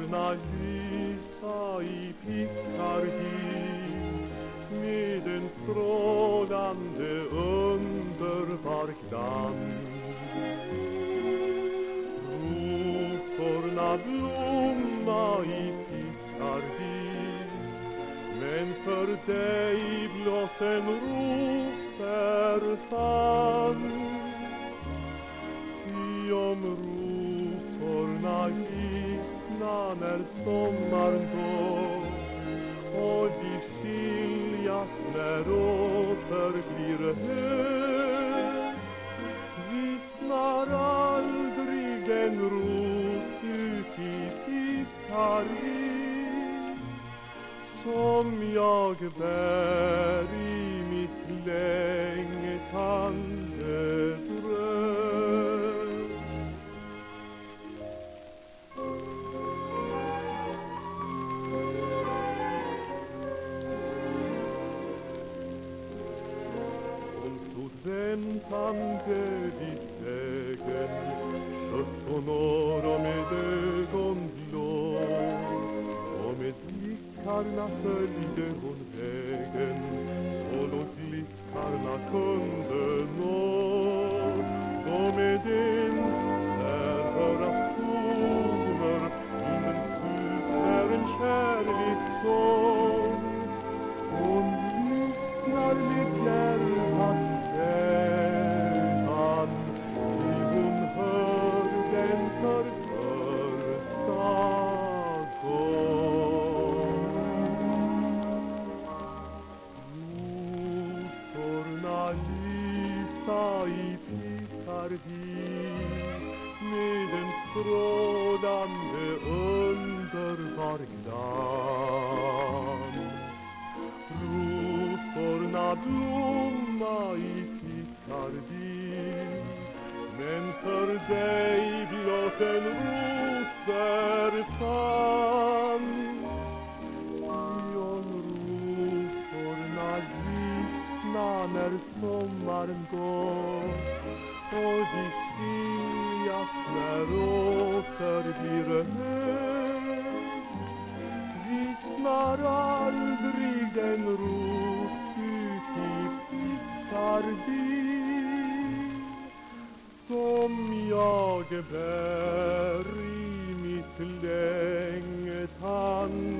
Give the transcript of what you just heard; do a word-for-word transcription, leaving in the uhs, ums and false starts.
Rosorna lysa i Piccardin med en strålande underbar glans. Rosorna blomma i Piccardin, men för dig blott en ros är fann. Ty om rosorna gissna när sommaren går och de skiljas när åter blir höst, vissnar aldrig en ros ut i Piccardin som jag bär i mitt längtande bröst. Hon stod väntande vid vägen, sjutton år och med ögon blå, och med blickarna följde hon vägen så långt blickarna kunde nå. Då med ens där höras toner, himmelens hus är en kärlekssång. Hon lyssnar med hjärtat vädan, ty hon hör den för första gång. Rosorna lysa i Piccardin med en strålande underbar glans. Rosorna blomma i Piccardin, men för dig blott en ros där fann. Ty om rosorna gissna när sommaren går och de skiljas när åter blir höst, vissnar aldrig en ros ut i Piccardin som jag bär i mitt längtan